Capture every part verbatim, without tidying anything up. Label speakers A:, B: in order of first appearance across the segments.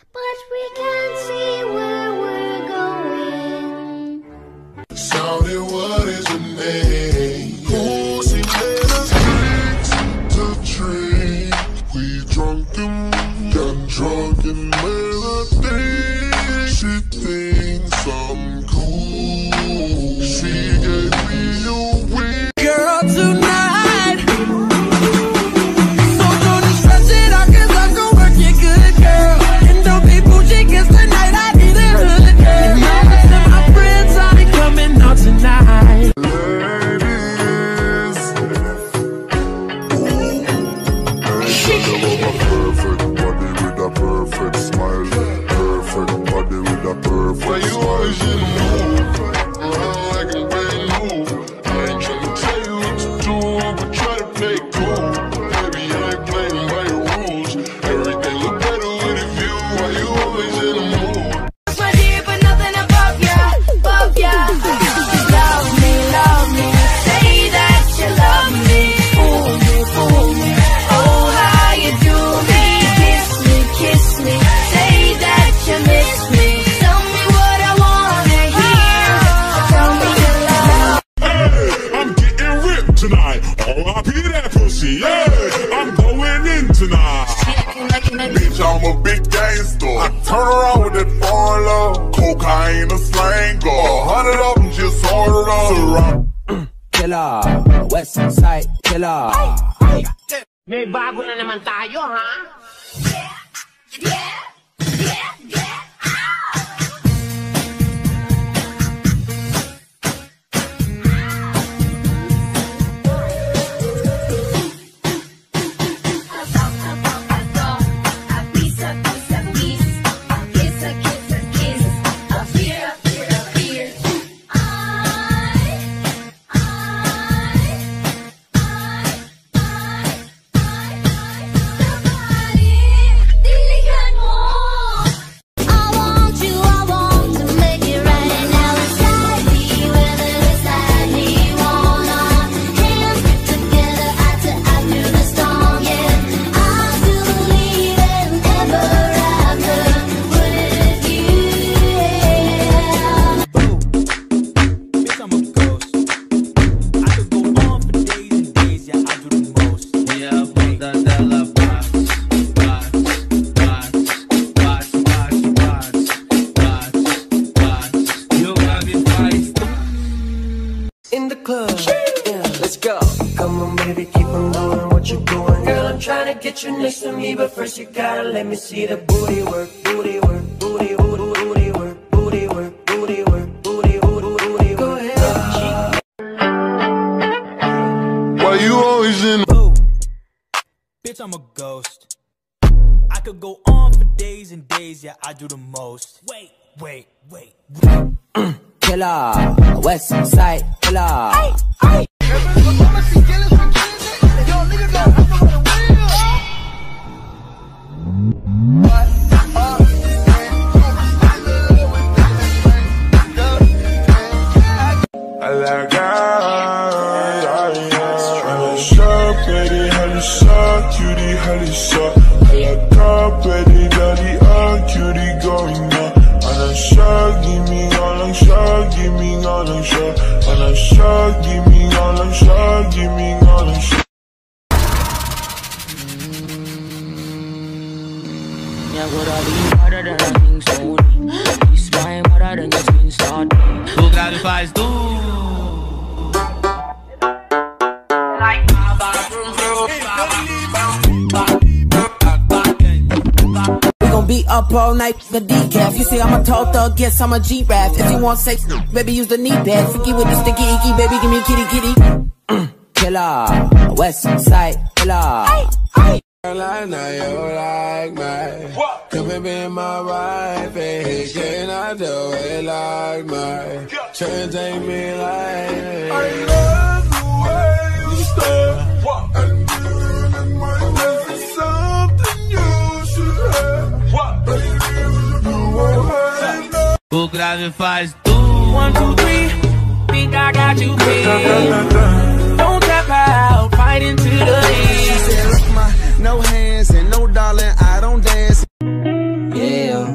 A: but we can't see where we're going.
B: Shawty, what is your name? Pussy made us drink to drink. We drunk and got drunk and made a thing. She thinks I'm cool. She gave me a wing.
C: Girl, tonight. So don't stress it out, cause I'm gonna work you good, girl. And don't be bougie, cause tonight I need a hood, girl. And all of my friends are coming out tonight.
B: Ladies. Perfect body with a perfect smile. Perfect body with a perfect smile. You always in the mood. Like a brand new. I ain't tryna tell you what to do, but try to play cool. Baby, I ain't playing by your rules. Everything look better with a view. Why you always in the mood?
A: My dear, but nothing above ya, above ya. Love me, love me. Say that you love me. Fool me, fool me. Oh, how you do me. Kiss me, kiss me. Say that you miss me. Tell me what I wanna hear. Tell me you love.
B: Hey, I'm getting ripped tonight. R I P that pussy, yeah. I'm going in tonight. Bitch, I'm a big gangster. I turn around with that foreign love. Cocaine, a slang, a hundred of them just ordered up.
C: Killer, West Side Killer.
D: May bago na naman tayo, ha?
C: In the club, yeah, let's go. Come on, baby, keep on doing what you're doing. Girl, I'm trying to get you next to me, but first you gotta let me see the booty work, booty work, booty, booty, booty work, booty work, booty work, booty, booty, booty. Go ahead.
B: Why you always in the
E: Ooh. Bitch, I'm a ghost. I could go on for days and days, yeah, I do the most. Wait, wait, wait.
C: Killer, West Side Killer.
B: I like her. Sharp, pretty, honey, sharp, cutie, honey, sharp. I like her, pretty, dirty, oh, cutie, going on. And I'm sure, give me all I'm sure, give me all I'm sure. And I'm sure, give me all I'm sure, give me all I'm sure.
F: Yeah, would I be harder than I think so? This time harder than it's been started.
E: Who got the fires do?
F: Like my bathroom
C: We gon' be up all night, the decaf. You say I'm a tall thug, yes, I'm a G-Rap. If you want sex, baby, use the knee pad. Freaky with the sticky icky, baby, give me kitty kitty. Killer, West Side Killer.
G: Girl, I know you like me. Come and be my wife, and he cannot do it like me. Try to take me like me. I love the way you stare. And doing in my life is something you should have. Baby, you won't hurt me.
E: Who got the fires do? One, two, three. Think I got you beat. Don't tap out, fight into the lead.
G: No hands and no darling, I don't dance.
C: Yeah.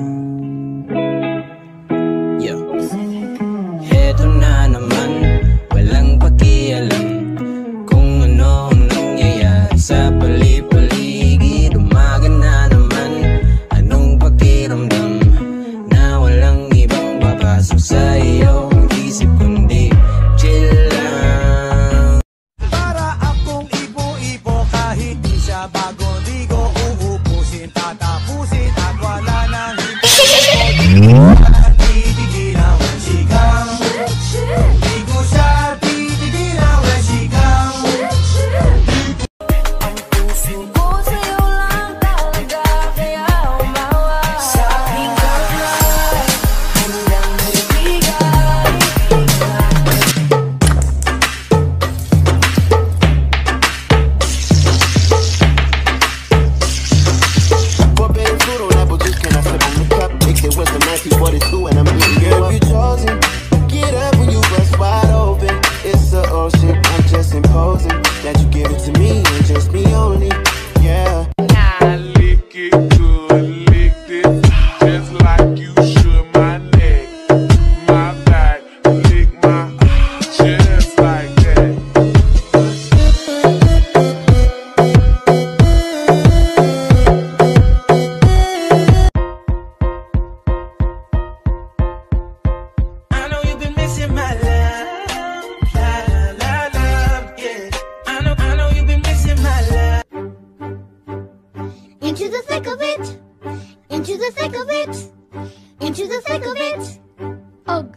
A: Into the thick of it, into the thick of it, into the thick of it. Ugh.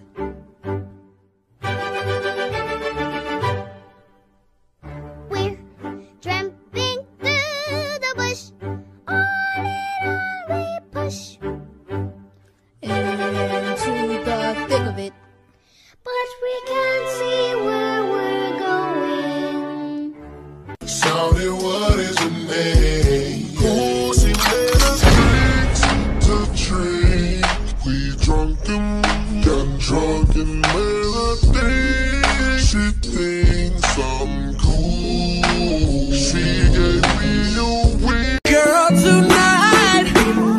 A: We're tramping through the bush, on and on we push. Into the thick of it, but we can't see where we're going.
B: Shawty, what is your name? Pussy made us drink to drink. We drunken, got drunk and made a thing. She thinks I'm cool. She gave me a wing.
C: Girl, tonight,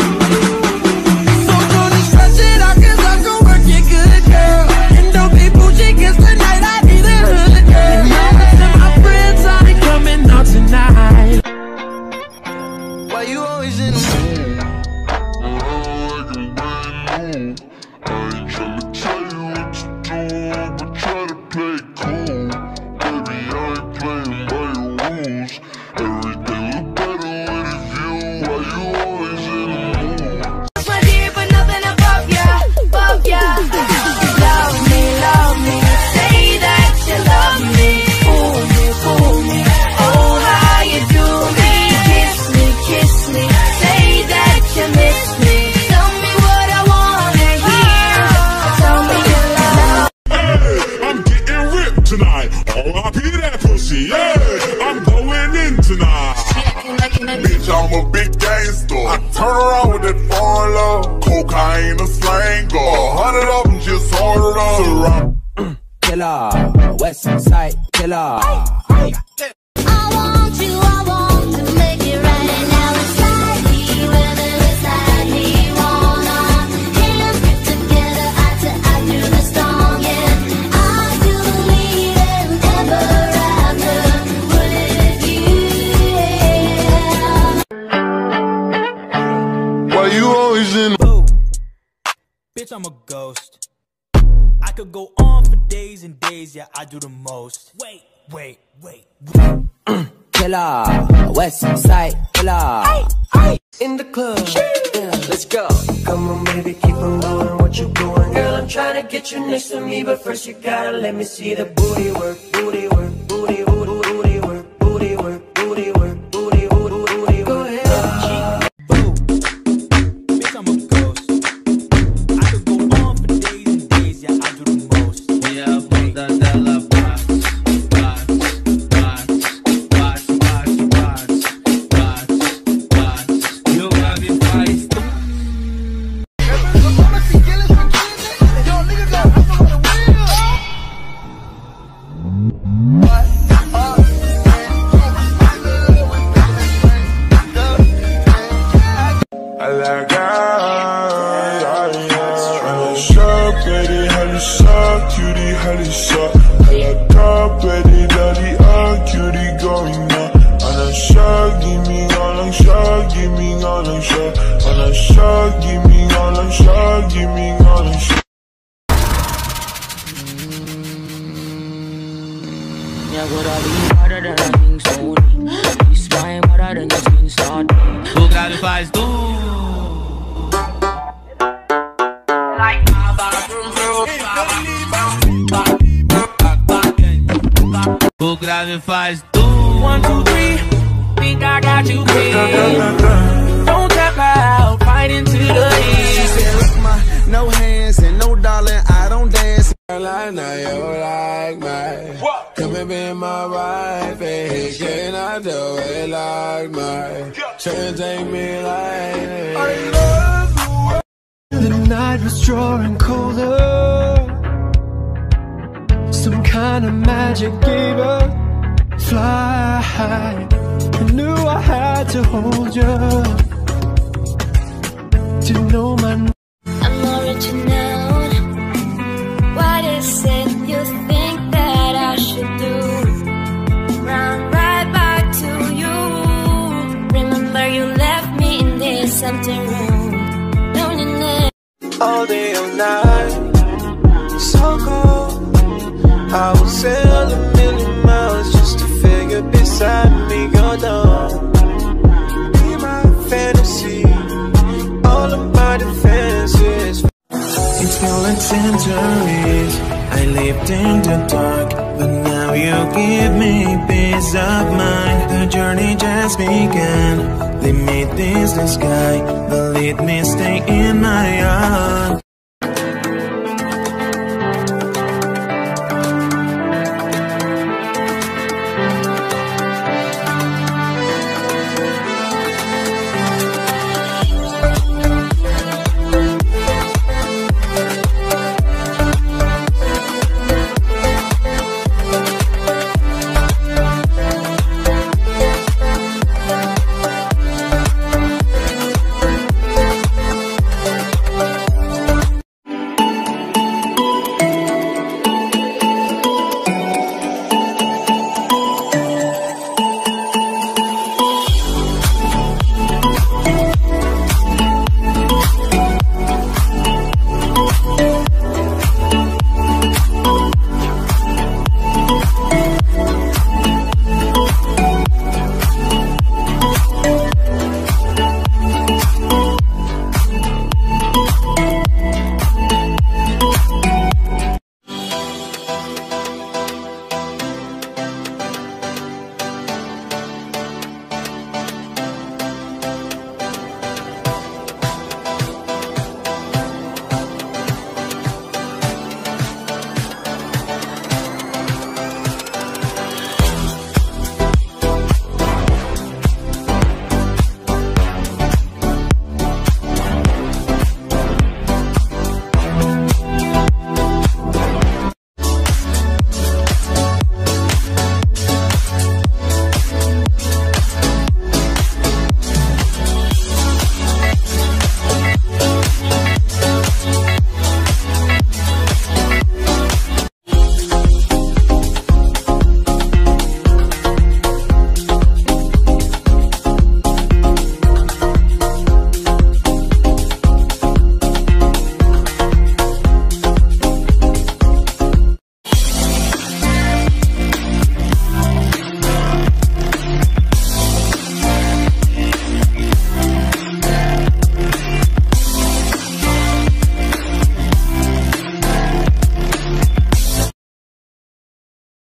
C: so don't stress it out, cause I'm gonna work it good, girl. And don't be bougie, cause tonight I need a hood, girl. And all of my friends are coming out tonight. Why you always in the mood?
B: I ain't tryna tell you what to do, but try to play it cool. Baby, I ain't playing by your rules. Everything look better with a view. Why you always in the mood?
A: My dear, but nothing above ya, above ya. Love me, love me, say that you love me. Fool me, fool me, oh how you do me. Kiss me, kiss me, say that you miss me. Tell me what I wanna hear, tell me you love.
B: Hey, I'm getting ripped tonight. R I P that pussy, yeah. I'm going in tonight. Bitch, I'm a big gangster. I turn around with that foreign love. Cocaine, a slang, go. A hundred of them just ordered up.
C: Killer, West Side Killer.
A: I want you, I want to make it right, and now it's slightly, whether it's slightly wrong. Our hands get together, eye to eye through the storm, yeah. I do believe in ever after, what if you, yeah.
B: Why you always in the
E: Boo. Bitch, I'm a ghost. I could go on for days and days, yeah, I do the most. Wait, wait, wait.
C: Killer, West Side Killer. In the club, yeah, let's go.
H: Come on, baby, keep on doing what you're doing. Girl, I'm trying to get you next to me, but first you gotta let me see the booty work, booty work, booty, booty, booty work, booty work, booty work, booty, booty, booty. Go ahead.
E: Boo. Bitch, I'm a ghost. I could go on for days and days, yeah, I do the most.
F: Voy a apuntar de la paz, paz, paz, paz, paz, paz, paz, paz. Yo, Gabi, faz tu.
B: I like I, I, shock, baby, honey, shock, cutie, honey, shock. I like God, baby, daddy, ah, cutie, going on. And I shock, give me all, I'm shock, give me all, I'm shock. And I shock, give me all, I'm shock, give me all, I'm shock.
F: Me agora bem harder than I think so. This my mother than your skin start. O Gabi faz tu. grave faz tu.
E: One, two, three, think I got you beat. Don't tap out, fight into the heat.
G: She said, look, my no hands and no darling, I don't dance. Girl, I know you like me. Come and be my wife, and can I do it like me? Try take me like I love you.
C: The night was drawing colder. Some kind of magic gave us fly. I knew I had to hold you to know my.
A: I'm original. What is it you think that I should do? Run right back to you. Remember you left me in this empty room. Don't you know?
C: All day, all night, so cold. I will sail a million miles just to feel you beside me. Go down, be my fantasy. All of my defenses.
I: It's been centuries. I lived in the dark, but now you give me peace of mind. The journey just began. Lead me this the sky, but let me stay in my